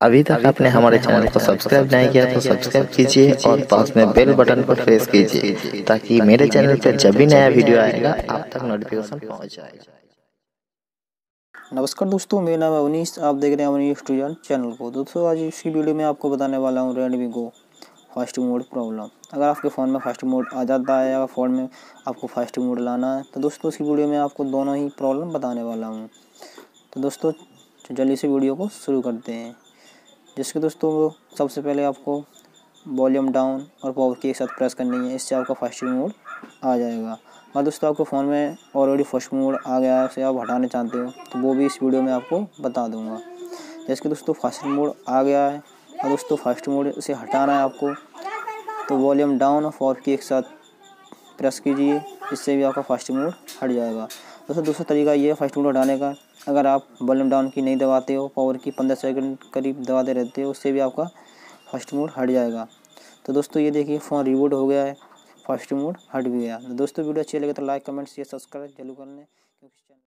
अभी तक आपने हमारे चैनल को सब्सक्राइब नहीं किया तो सब्सक्राइब कीजिए और पास में बेल बटन को प्रेस कीजिए ताकि मेरे चैनल पर जब भी नया वीडियो आएगा आप तक नोटिफिकेशन पहुंच जाएगा। नमस्कार दोस्तों, मेरा नाम है अवनीश। आप देख रहे हैं अवनीश स्टूडेंट चैनल को। दोस्तों आज इसी वीडियो में आपको बताने वाला हूँ Redmi go fast mode problem. अगर आपके फ़ोन में फास्ट मोड आ जाता है या फ़ोन में आपको फास्ट मोड लाना है तो दोस्तों इसी वीडियो में आपको दोनों ही प्रॉब्लम बताने वाला हूँ। तो दोस्तों जल्दी से वीडियो को शुरू करते हैं। जिसके दोस्तों सबसे पहले आपको वॉल्यूम डाउन और पावर की एक साथ प्रेस करनी है, इससे आपका फास्ट मोड आ जाएगा। और दोस्तों आपके फ़ोन में ऑलरेडी फास्ट मोड आ गया है, उसे आप हटाना चाहते हो तो वो भी इस वीडियो में आपको बता दूंगा। जैसे कि दोस्तों फास्ट मोड आ गया है और दोस्तों फास्ट मोड इसे हटाना है आपको, तो वॉल्यूम डाउन और पावर की एक साथ प्रेस कीजिए, इससे भी आपका फास्ट मोड हट जाएगा। दोस्तों दूसरा तरीका ये है फास्ट मोड हटाने का, अगर आप वॉल्यूम डाउन की नहीं दबाते हो, पावर की 15 सेकंड करीब दबाते रहते हो, उससे भी आपका फास्ट मोड हट जाएगा। तो दोस्तों ये देखिए फ़ोन रिबूट हो गया है, फास्ट मोड हट भी गया। तो दोस्तों वीडियो अच्छी लगे तो लाइक कमेंट शेयर सब्सक्राइब जरूर कर लें।